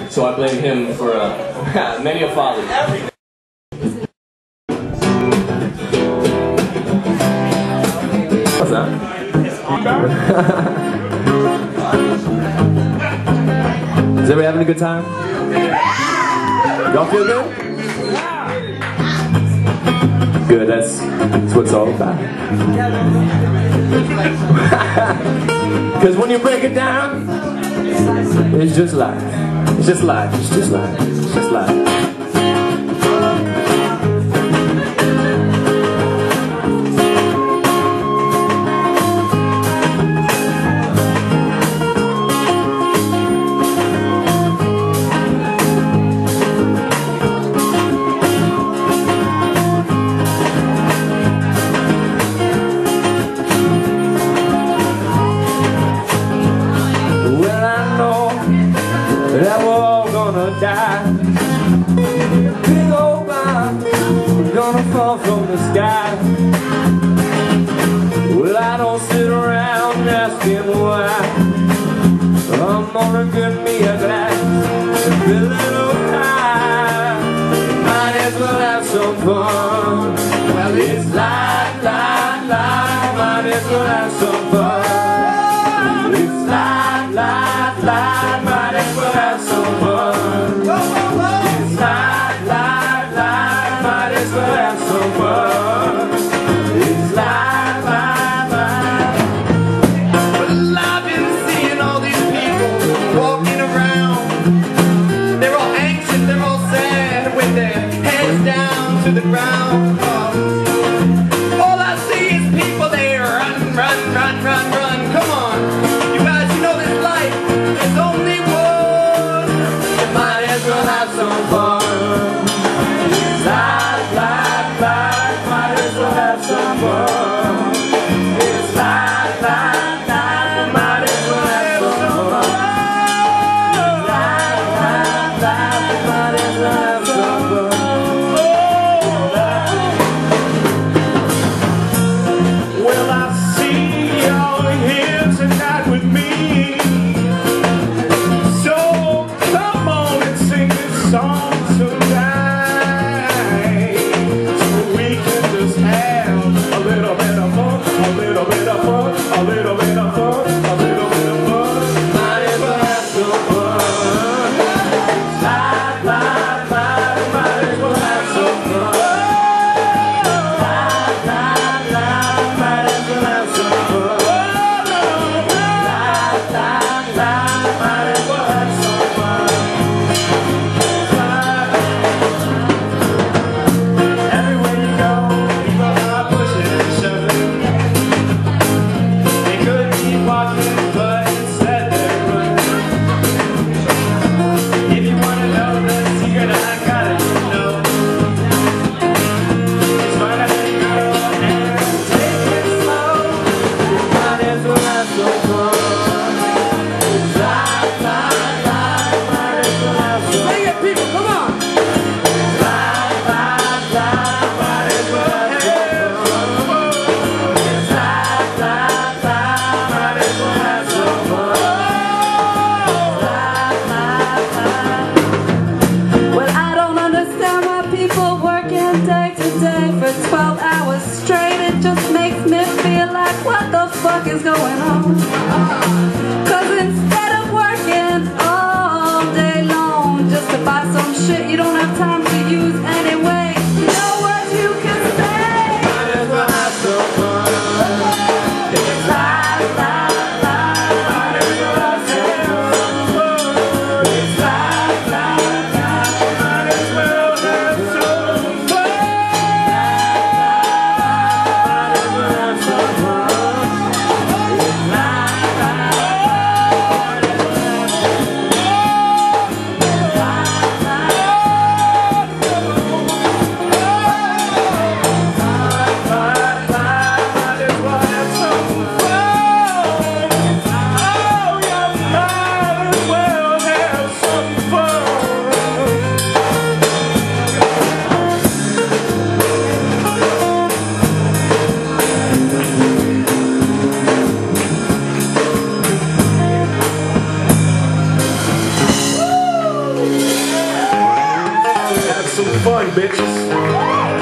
So I blame him for many a folly. What's that? Is everybody having a good time? Y'all feel good? Good, that's what it's all about. Because when you break it down, it's just life. It's just life. It's just life. It's just life. That we're all gonna die. Big old bomb gonna fall from the sky. Well, I don't sit around asking why. I'm gonna get me a glass and fill it up high. Might as well have some fun. Well, it's life, life, life. Might as well have some fun. It's life, life, life. Might as well have some fun. It's life, life, life. Might as well have some fun. It's life, life, life. Well, I've been seeing all these people walking around. They're all anxious, they're all sad, with their heads down to the ground. All I see is people, they run, run, run, run, run. Come on, you guys, you know this life is only one. You might as well have some fun. It's life, life, life. Might as well have some fun. It's life, life, life. Might as well have some fun. It's life, life, life. Might as well have some fun. Well, I see y'all here tonight with me. So come on and sing this song tonight. So we can just have a little bit of fun, a little bit of fun, a little bit of fun, a little bit of fun. Might as well have some fun. It's life, life, life. Might as well have some fun. Life, life, life. Might as well have some fun. Life, life, life. Might as well have some fun. Everywhere you go, people are pushing and shoving. They could keep walking, but instead they're running. If you wanna know the secret, I gotta know. It's fine, I think go and take it slow. Might as well have some fun. It's life, life, life. Might as well have some fun. Sing it, people, come on! Life, life, life. Might as well have some fun. It's life, life, life. Might as well have some fun. Life, life, life. Well, I don't understand why people working day to day for 12 hours straight. It just makes me feel like, what the fuck is going on? Cause instead of working all day long just to buy some shit you don't have time to use anyway, no words you can say. Might as well have some fun. It's life, life, life. Might as well have some fun. It's life, life, life. Might as well have some fun. Might as well have some fun. It's life, life, life. some fun, bitches.